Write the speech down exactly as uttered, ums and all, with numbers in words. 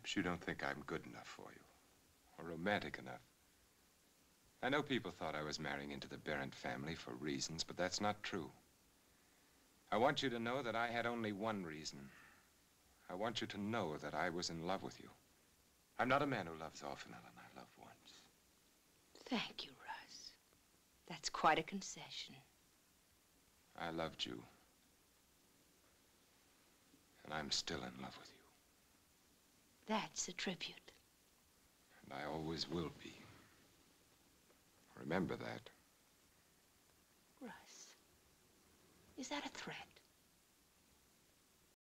Perhaps you don't think I'm good enough for you, or romantic enough. I know people thought I was marrying into the Barrett family for reasons, but that's not true. I want you to know that I had only one reason. I want you to know that I was in love with you. I'm not a man who loves often, Ellen. I love once. Thank you, Russ. That's quite a concession. I loved you. And I'm still in love with you. That's a tribute. And I always will be. Remember that. Russ, is that a threat?